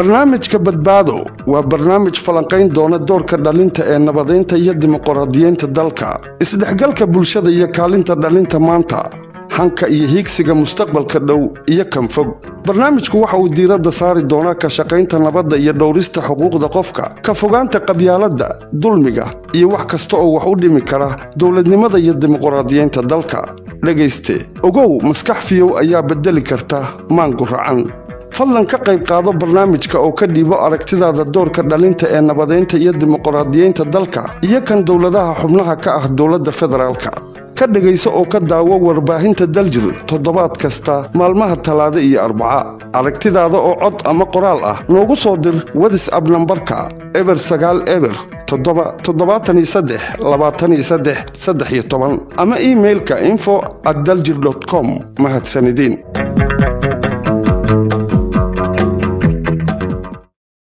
barnaamijka badbaado waa barnaamij falanqayn doona doorka dhalinta ee nabadeynta iyo dimuqraadiyeynta dalka isdhexgalka bulshada iyo kaalinta dhalinta maanta hanka iyo hiigsiga mustaqbalka dhow iyo kan fog barnaamijku waxa uu diiradda saari doonaa ka shaqaynta nabadda iyo dhowrista xuquuqda qofka ka fogaanta qabyaaladda dulmiga iyo wax kasta oo wax u dhimi kara dowladnimada iyo dimuqraadiyeynta dalka dhagayste ogow maskax fiyow ayaa bedeli karta maangu racan fadlan ka qayb qaado barnaamijka oo ka dhiibo aragtidaada doorka dhalinta ee nabadeynta iyo dimuqraadiyeynta dalka iyo kan dowladaha xubnaha ka ah dowladda federaalka ka dhagayso oo ka daawo warbaahinta daljir toddobaad kasta maalmaha talaado iyo arbaca aragtidaada oo cod ama qoraal ah noogu soo dir WhatsApp nambarka +9 773 ama emailka info@daljir.com mahadsanidin